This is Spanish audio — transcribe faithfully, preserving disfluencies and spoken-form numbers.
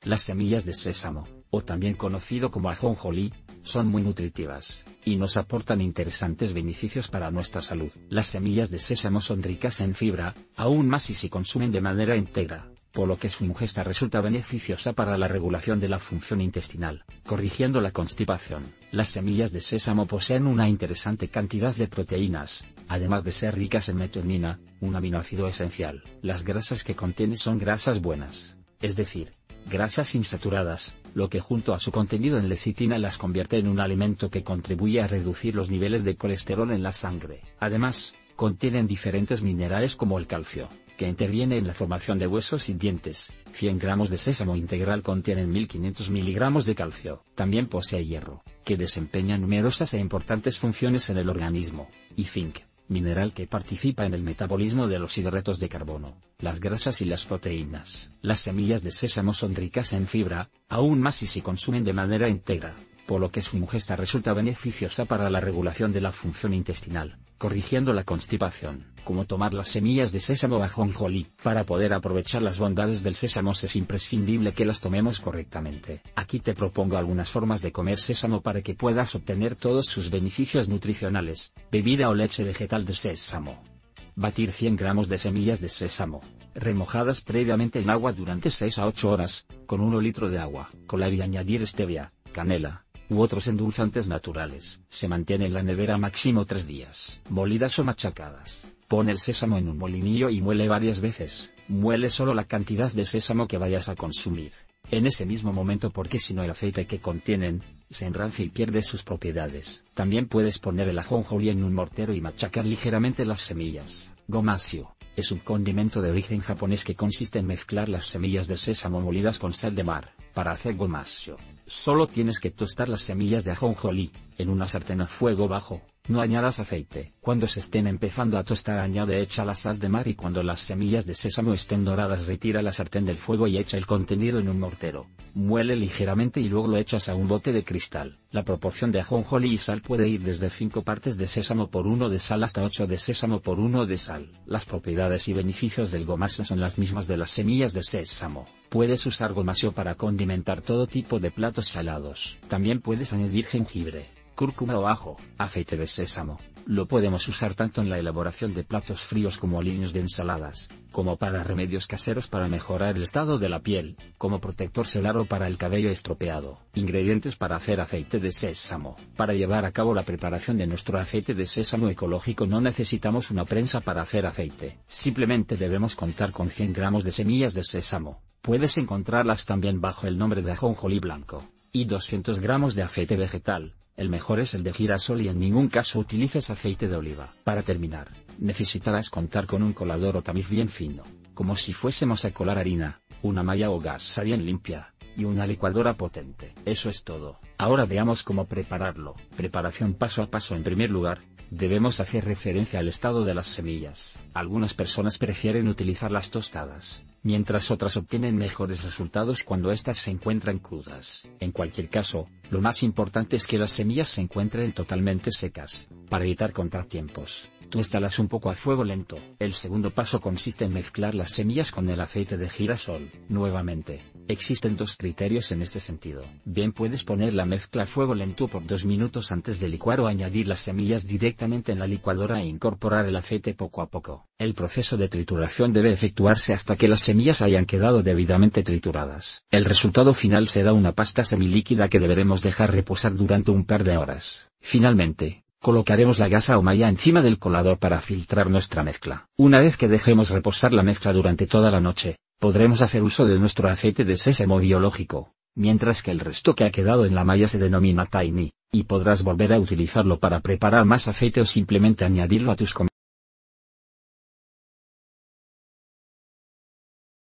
Las semillas de sésamo, o también conocido como ajonjolí, son muy nutritivas, y nos aportan interesantes beneficios para nuestra salud. Las semillas de sésamo son ricas en fibra, aún más si se consumen de manera íntegra, por lo que su ingesta resulta beneficiosa para la regulación de la función intestinal, corrigiendo la constipación. Las semillas de sésamo poseen una interesante cantidad de proteínas, además de ser ricas en metionina, un aminoácido esencial. Las grasas que contiene son grasas buenas, es decir, grasas insaturadas, lo que junto a su contenido en lecitina las convierte en un alimento que contribuye a reducir los niveles de colesterol en la sangre. Además, contienen diferentes minerales como el calcio, que interviene en la formación de huesos y dientes. cien gramos de sésamo integral contienen mil quinientos miligramos de calcio. También posee hierro, que desempeña numerosas e importantes funciones en el organismo, y zinc, mineral que participa en el metabolismo de los hidratos de carbono, las grasas y las proteínas. Las semillas de sésamo son ricas en fibra, aún más si se consumen de manera íntegra, por lo que su ingesta resulta beneficiosa para la regulación de la función intestinal, corrigiendo la constipación. Como tomar las semillas de sésamo o ajonjolí. Para poder aprovechar las bondades del sésamo es imprescindible que las tomemos correctamente. Aquí te propongo algunas formas de comer sésamo para que puedas obtener todos sus beneficios nutricionales. Bebida o leche vegetal de sésamo. Batir cien gramos de semillas de sésamo, remojadas previamente en agua durante seis a ocho horas, con un litro de agua. Colar y añadir stevia, canela u otros endulzantes naturales. Se mantiene en la nevera máximo tres días. Molidas o machacadas. Pon el sésamo en un molinillo y muele varias veces. Muele solo la cantidad de sésamo que vayas a consumir en ese mismo momento, porque si no el aceite que contienen se enrancia y pierde sus propiedades. También puedes poner el ajonjolí en un mortero y machacar ligeramente las semillas. Gomasio es un condimento de origen japonés que consiste en mezclar las semillas de sésamo molidas con sal de mar. Para hacer gomasio, solo tienes que tostar las semillas de ajonjolí en una sartén a fuego bajo. No añadas aceite. Cuando se estén empezando a tostar, añade echa la sal de mar, y cuando las semillas de sésamo estén doradas retira la sartén del fuego y echa el contenido en un mortero. Muele ligeramente y luego lo echas a un bote de cristal. La proporción de ajonjolí y sal puede ir desde cinco partes de sésamo por uno de sal hasta ocho de sésamo por uno de sal. Las propiedades y beneficios del gomasio son las mismas de las semillas de sésamo. Puedes usar gomasio para condimentar todo tipo de platos salados. También puedes añadir jengibre, cúrcuma o ajo. Aceite de sésamo lo podemos usar tanto en la elaboración de platos fríos como aliños de ensaladas, como para remedios caseros para mejorar el estado de la piel, como protector solar o para el cabello estropeado. Ingredientes para hacer aceite de sésamo. Para llevar a cabo la preparación de nuestro aceite de sésamo ecológico no necesitamos una prensa para hacer aceite. Simplemente debemos contar con cien gramos de semillas de sésamo. Puedes encontrarlas también bajo el nombre de ajonjolí blanco. Y doscientos gramos de aceite vegetal. El mejor es el de girasol y en ningún caso utilices aceite de oliva. Para terminar, necesitarás contar con un colador o tamiz bien fino, como si fuésemos a colar harina, una malla o gasa bien limpia, y una licuadora potente. Eso es todo. Ahora veamos cómo prepararlo. Preparación paso a paso. En primer lugar, debemos hacer referencia al estado de las semillas. Algunas personas prefieren utilizarlas tostadas, mientras otras obtienen mejores resultados cuando éstas se encuentran crudas. En cualquier caso, lo más importante es que las semillas se encuentren totalmente secas, para evitar contratiempos. Tuéstalas un poco a fuego lento. El segundo paso consiste en mezclar las semillas con el aceite de girasol. Nuevamente, existen dos criterios en este sentido. Bien puedes poner la mezcla a fuego lento por dos minutos antes de licuar, o añadir las semillas directamente en la licuadora e incorporar el aceite poco a poco. El proceso de trituración debe efectuarse hasta que las semillas hayan quedado debidamente trituradas. El resultado final será una pasta semilíquida que deberemos dejar reposar durante un par de horas. Finalmente, colocaremos la gasa o malla encima del colador para filtrar nuestra mezcla. Una vez que dejemos reposar la mezcla durante toda la noche, podremos hacer uso de nuestro aceite de sésamo biológico, mientras que el resto que ha quedado en la malla se denomina tahini, y podrás volver a utilizarlo para preparar más aceite o simplemente añadirlo a tus comidas.